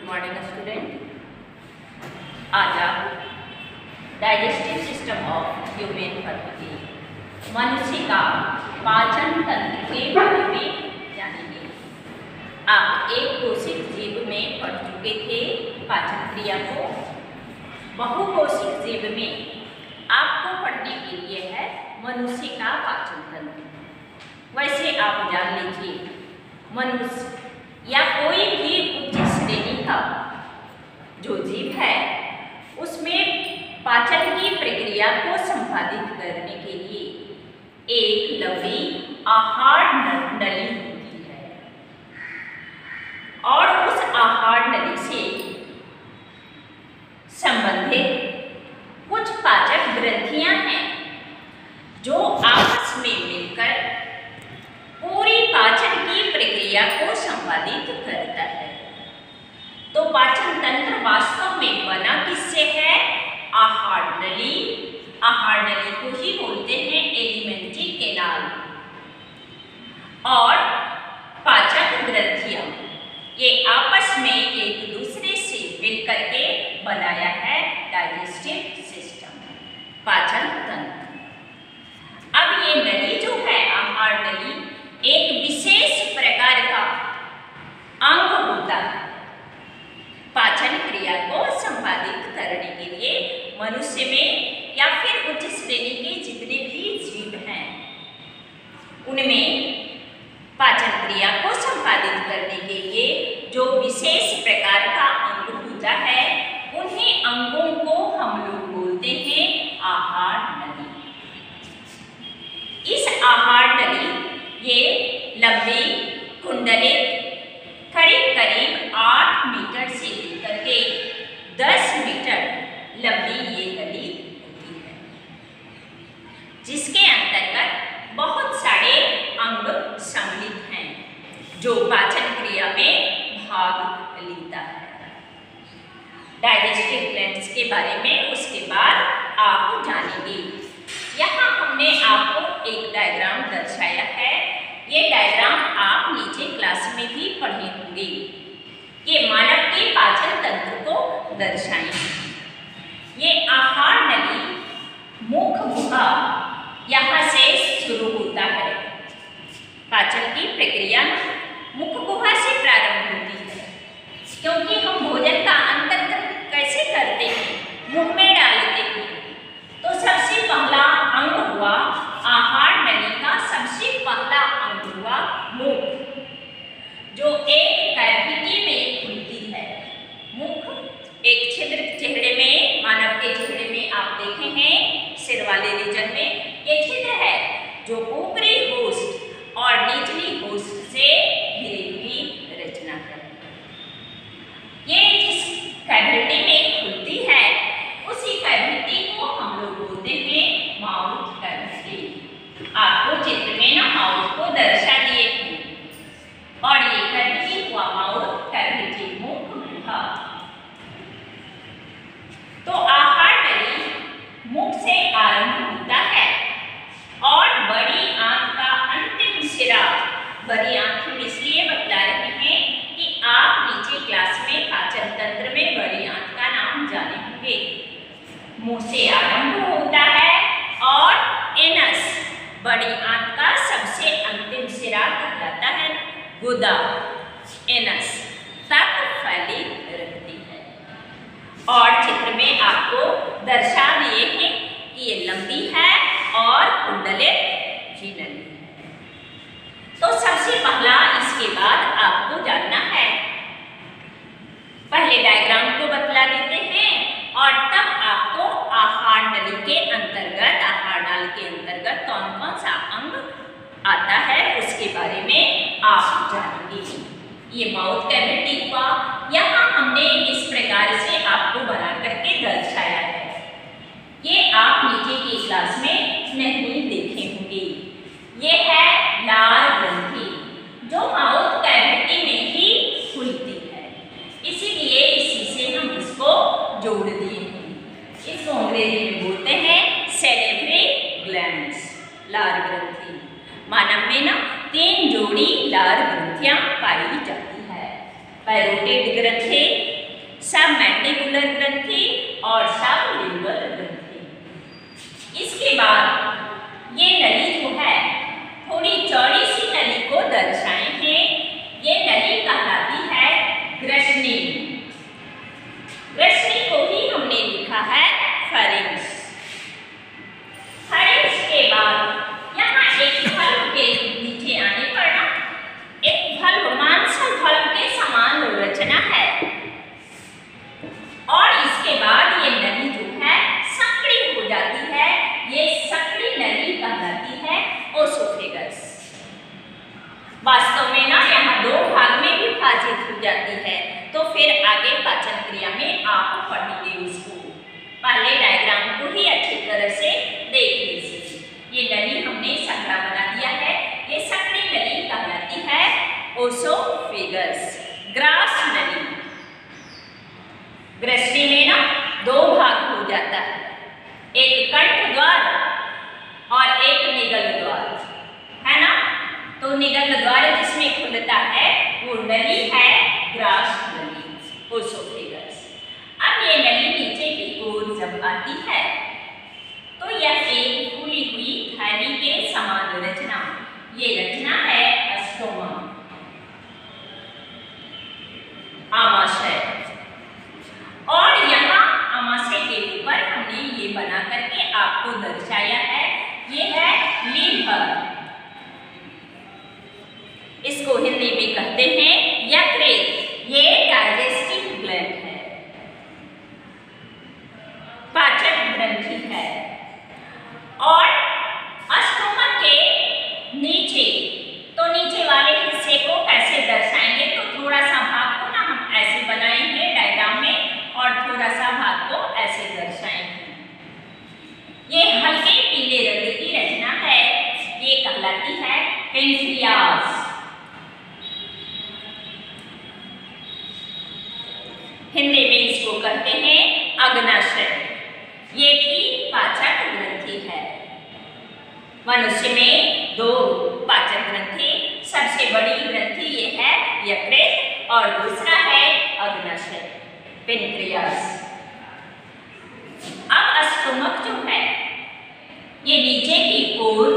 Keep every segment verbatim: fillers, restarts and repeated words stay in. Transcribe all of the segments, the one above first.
Morning student. आज आप digestive system of human body मनुष्य का पाचन तंत्र के बारे में जानेंगे। आप एक कोशिक जीव में पढ़ चुके थे पाचन क्रिया को। बहुकोशिक जीव में आपको पढ़ने के लिए है मनुष्य का पाचन तंत्र। वैसे आप जान लीजिए, मनुष्य या कोई भी उच्च श्रेणी का जो जीव है उसमें पाचन की प्रक्रिया को संपादित करने के लिए एक लंबी आहार नली होती है और उस आहार नली से संबंधित कुछ पाचक ग्रंथियां हैं जो आपस में मिलकर पूरी पाचन की प्रक्रिया को संपादित करता है। तो पाचन तंत्र वास्तव में बना किससे है? आहार नली। आहार नली को ही बोलते हैं एलिमेंट्री कैनाल। और पाचक ग्रंथियां ये आपस में एक दूसरे से मिलकर के बनाया है डाइजेस्टिव सिस्टम, पाचन तंत्र। अब ये नली जो है आहार नली एक विशेष प्रकार का अंग होता है पाचन क्रिया को संपादित करने के लिए। मनुष्य में या फिर उच्च श्रेणी के जितने भी जीव हैं उनमें पाचन क्रिया को संपादित करने के लिए जो विशेष प्रकार का अंग होता है उन्हीं अंगों को हम लोग बोलते हैं आहार नली। इस आहार नली ये लंबी कुंडलित करीब करीब आठ मीटर से लेकर के दस मीटर लंबी ये नली होती है, जिसके अंतर्गत बहुत सारे अंग सम्मिलित हैं जो पाचन क्रिया में भाग लेता है। डाइजेस्टिव ग्लैंड्स के बारे में उसके बाद आप जानेंगे। यहाँ हमने आपको एक डायग्राम दर्शाया है। ये डायग्राम आप नीचे क्लास में भी पढ़े होंगे। ये मानव के पाचन तंत्र को दर्शाएंगे। ये आहार नली मुख गुहा यहाँ से शुरू होता है। पाचन की प्रक्रिया मुख गुहा से प्रारंभ होती है, क्योंकि हम भोजन का अंतर्ग्रहण कैसे करते हैं? मुंह में डालते हैं। तो सबसे पहला अंग हुआ आहार नली का सबसे पहला अंग हुआ मुख, जो एक कैविटी में खुलती है। मुख एक छिद्र चेहरे में, मानव के चेहरे में आप देखे हैं सिर वाले रीजन में ये छिद्र है जो ऊपरी होस्ट और निचली होस्ट से घिरी हुई रचना है। ये जिस कैविटी में खुलती है उसी कैविटी को हम लोग बोलते हैं माउथ कैविटी। आपको चित्र में ना माउथ को दर्शा दिए थे और ये कैविटी हुआ माउथ कैविटी, मुख गुहा। तो आहार नली मुख से आरंभ होता है और बड़ी आंत का अंतिम सिरा, बड़ी आंत हम इसलिए बतला रहे हैं कि आप नीचे क्लास में पाचन तंत्र में बड़ी आंत का नाम जाने होंगे। मुंह से आरंभ होता है और एनस, बड़ी आंत का सबसे अंतिम सिरा कहलाता है गुदा, एनस तक फैली रहती है। और चित्र में आपको दर्शा दिए हैं कि ये लंबी है और कुंडलित भी नली है। तो सबसे पहला इसके बाद आपको जानना है, पहले डायग्राम को बतला देते हैं और तब आपको आहार नली के अंतर्गत, आहार नाल के अंतर्गत कौन कौन सा अंग आता है उसके बारे में आप जानेंगे। ये माउथ कैविटी हुआ, यहाँ हमने इस प्रकार से आपको बना करके दर्शाया है। ये आप नीचे की क्लास में नहीं देखे होंगे। ये है लार ग्रंथि जो माउथ कैविटी में ही खुलती है, इसीलिए इसी से हम इसको जोड़ दिए हैं। इसको अंग्रेजी में बोलते हैं सैलिवरी ग्लैंड्स, लार ग्रंथि। मानव में ना तीन जोड़ी लार ग्रंथियां पाई जाती है। पैरोटिड ग्रंथि, सब मैंडिबुलर ग्रंथि और सब लिंगुअल ग्रंथि। इसके बाद ये नली जो है थोड़ी चौड़ी सी नली को दर्शाएंगे। ये नली कहलाती है ग्रसनी। ग्रसनी को ही हमने लिखा है फेरिंक्स। फेरिंक्स के बाद यहाँ एक फल्व के नीचे आने पर ना एक फल्व मांसल फल्व के समान रचना है और इसके बाद ये नली जो है संकड़ी हो जाती है। ये संकड़ी नली कहलाती है ओसोफेगस। वास्तव में ना यहाँ दो भाग में विभाजित हो जाती है, तो फिर आगे पाचन क्रिया में आप पढ़ेंगे उसको। पहले डायग्राम को ही अच्छी तरह से देख लीजिए। ये नली हमने संकड़ा बना दिया है। ये संकड़ी नली कहलाती है ओसोफेगस, ग्रास नली। ग्रसनी में ना दो भाग हो जाता है, एक कंठ द्वार और एक निगल द्वार, है ना। तो निगल द्वार जिसमें खुलता है वो नली है ग्रास नली, ओसोफेगस। अब ये नली नीचे की ओर जब आती है तो यह एक फूली हुई थैली के समान रचना, ये रचना है स्टोमा, आमाशय। और यहाँ आमाशय के ऊपर हमने ये बना करके आपको दर्शाया है, ये है लीवर। इसको हिंदी में कहते हैं यकृत। ये डाइजेस्टिव ग्लैंड है, पाचक ग्रंथि है। और स्टोमक के नीचे, तो नीचे वाले हिस्से को कैसे दर्शाएंगे, तो थोड़ा सा भाग को ना हम ऐसे बनाएंगे डायग्राम में और थोड़ा सा भाग को ऐसे दर्शाएंगे। ये हल्के पीले रंग की रचना है, ये कहलाती है पेनक्रियास। हिंदी में इसको कहते हैं अग्नाशय। ये भी पाचक ग्रंथि है। मनुष्य में दो पाचक ग्रंथि, सबसे बड़ी ग्रंथि ये है यकृत और दूसरा है अग्नाशय, पेनक्रियास। अब स्टोमक जो है ये नीचे की ओर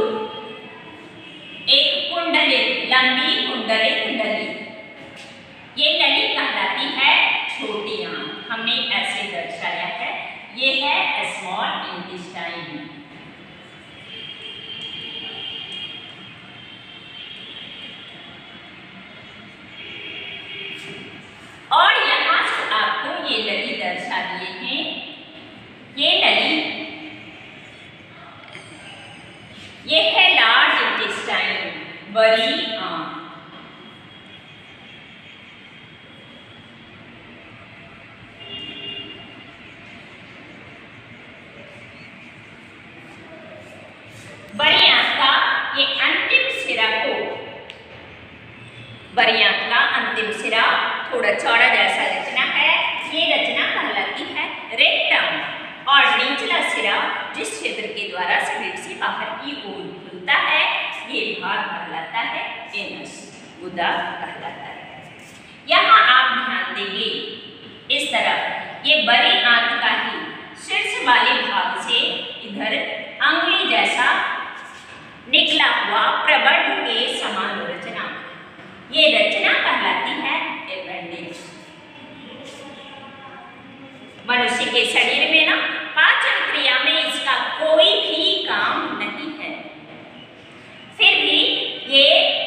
एक कुंडलित, लंबी कुंडलित नली, ये नली कहलाती है छोटी आंत। हमने ऐसे दर्शाया है, ये है स्मॉल इंटेस्टाइन। और यहाँ से आपको ये नली दर्शा दिए हैं। ये नली, ये है लार्ज इंटेस्टाइन, बड़ी आंत। बड़ी आंत का ये अंतिम सिरा को, बड़ी आंत का अंतिम सिरा थोड़ा चौड़ा जैसा रचना है, ये रचना कहलाती है रेक्टम। और निचला सिरा जिस क्षेत्र के द्वारा शरीर से बाहर की ओर खुलता है, ये भाग कहलाता है एनस, गुदा कहलाता है। यहाँ आप ध्यान देंगे इस तरफ ये बड़ी आंत का ही शीर्ष वाले भाग से इधर अंगुली जैसा निकला हुआ प्रबंध के समान रचना, ये रचना कहलाती है एपेंडिक्स। मनुष्य के शरीर में ना पाचन क्रिया में इसका कोई भी काम नहीं है, फिर भी ये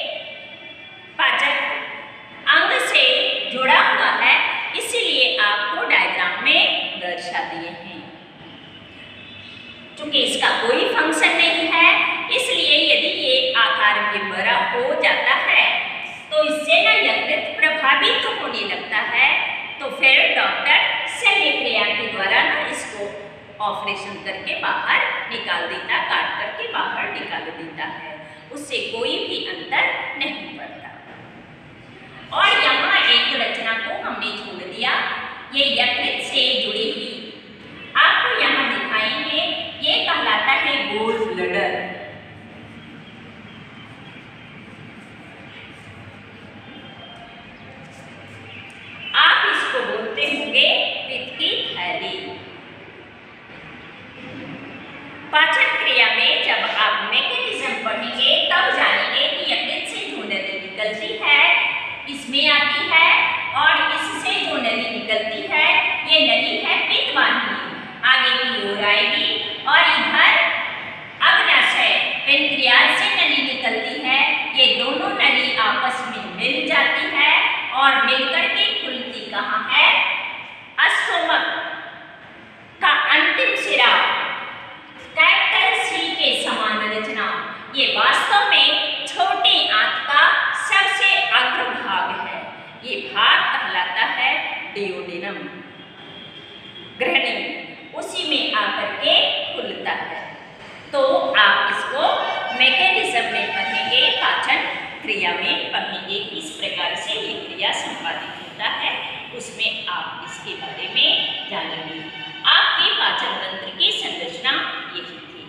पाचक अंग से जुड़ा हुआ है, इसीलिए आपको डायग्राम में दर्शा दिए हैं। चूंकि इसका कोई फंक्शन नहीं है, इसलिए यदि ये आकार में बड़ा हो जाता है तो इससे ना यकृत प्रभावित तो होने लगता है, तो फिर डॉक्टर शल्य क्रिया के द्वारा ना इसको ऑपरेशन करके बाहर निकाल देता, काट करके बाहर निकाल देता है, उससे कोई भी अंतर नहीं पड़ता। और यहाँ एक रचना को हमने छोड़ दिया, ये यकृत से जुड़ी हुई, आपको यहाँ दिखाएंगे, ये कहलाता है गोल ब्लडर। आप इसको बोलते होंगे डियोडेनम ग्रहणी, उसी में आकर के खुलता है। तो आप इसको मैकेनिज्म में पढ़ेंगे, पाचन क्रिया में पढ़ेंगे, इस प्रकार से ये क्रिया संपादित होता है, उसमें आप इसके बारे में जानेंगे। आपके पाचन तंत्र की संरचना यही थी।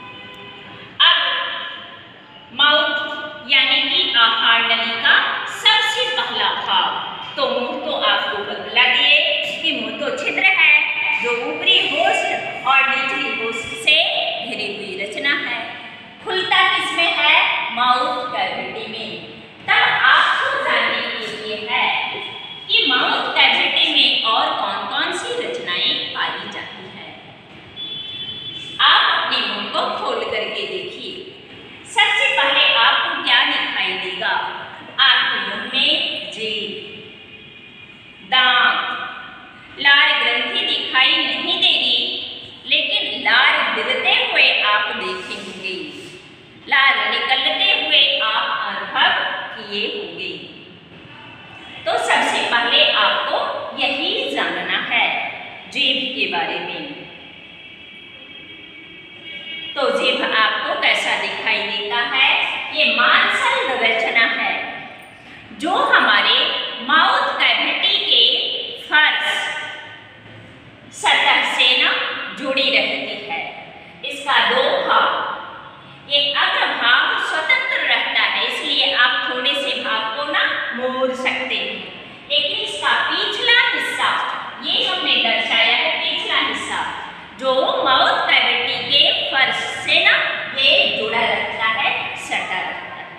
अब माउथ यानी कि आहार नली का सबसे पहला भाग, तो मुंह तो आपको बतला दिए कि मुंह तो छिद्र है जो ऊपरी होस्ट और निचली होस्ट से घिरी हुई रचना है। खुलता किसमें है? माउथ कैविटी में। तब आपको जानने के लिए है कि माउथ कैविटी में और कौन कौन सी रचनाएं पाई जाती हैं। आप अपने मुंह को खोल करके देखिए। सबसे पहले आपको क्या दिखाई देगा? आपके मुंह में जीभ, दांत, लार ग्रंथि दिखाई नहीं देगी, लेकिन लार गिरते हुए आप देखेंगे, लार निकलते हुए आप अनुभव किए होंगे। तो सबसे पहले आपको यही जानना है जीभ के बारे में। तो जीभ आपको कैसा दिखाई देता है? ये मांसल रचना है जो हमारे माउथ कैविटी के फर्श सतह से ना जुड़ी रहती है। इसका दो भाग, एक अग्र भाग स्वतंत्र रहता है, इसलिए आप थोड़े से भाग को ना मोड़ सकते हैं, लेकिन इसका पिछला हिस्सा, ये हमने दर्शाया है पिछला हिस्सा, जो माउथ कैविटी के फर्श से ना ये जुड़ा रहता है, सटा रहता है।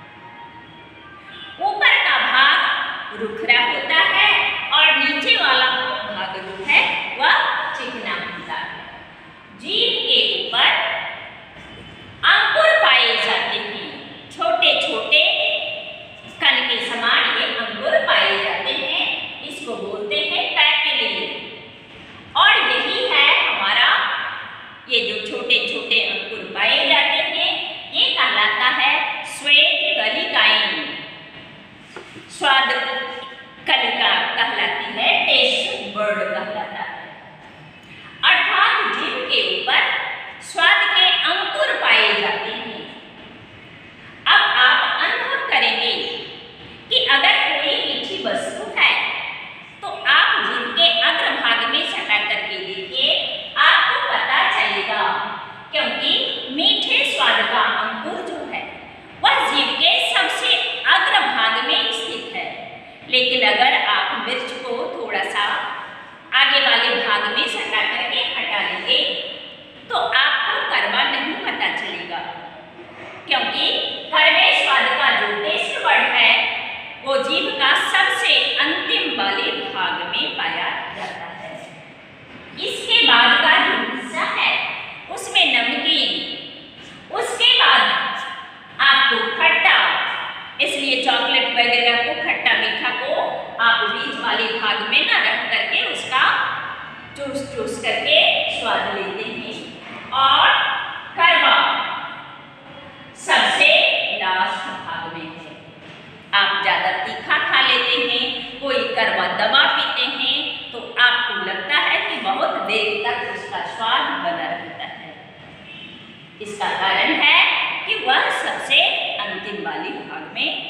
ऊपर का भाग रुखरा होता है और नीचे वाला भाग जो है वह चिकना होता है। जीभ के ऊपर अंकुर पाए जाते हैं, छोटे छोटे कण के समान ये अंकुर पाए जाते हैं, इसको बोलते हैं पैपिली। और यही है हमारा ये जो छोटे छोटे अंकुर पाए जाते हैं, ये कहलाता है श्वेत कलिकाएं। स्वाद कलिका कहलाती है, टेस्ट बर्ड कहलाता है। अर्थात जीभ के ऊपर स्वाद के अंकुर पाए जाते हैं। अब आप अनुभव करेंगे कि अगर कोई मीठी वस्तु है तो आप जीभ के अग्रभाग में सटा करके देखिए, आपको पता चलेगा, क्योंकि मीठे स्वाद का अंकुर जो है वह जीभ के सबसे अग्रभाग में स्थित है। लेकिन अगर आप मिर्च को थोड़ा सा आगे वाले भाग में सटा करके हटा लेंगे तो आपको कड़वा नहीं पता चलेगा, क्योंकि कड़वे स्वाद का जो टेस्ट बर्ड है वो जीभ का सबसे अंतिम वाले भाग में पाया जाता है। इसके बाद का जो हिस्सा है उसमें नमकीन, उसके बाद आपको खट्टा, इसलिए चॉकलेट वगैरह को, खट्टा मीठा को आप बीच वाले भाग में ना रख करके उसका चूस चूस करके स्वाद लेते हैं। और कड़वा सबसे लास्ट भाग में है। आप ज्यादा तीखा खा लेते हैं, कोई कड़वा दवा पीते हैं, तो आपको लगता है कि बहुत देर तक उसका स्वाद बना रहता है। इसका कारण है कि वह सबसे अंतिम वाले भाग में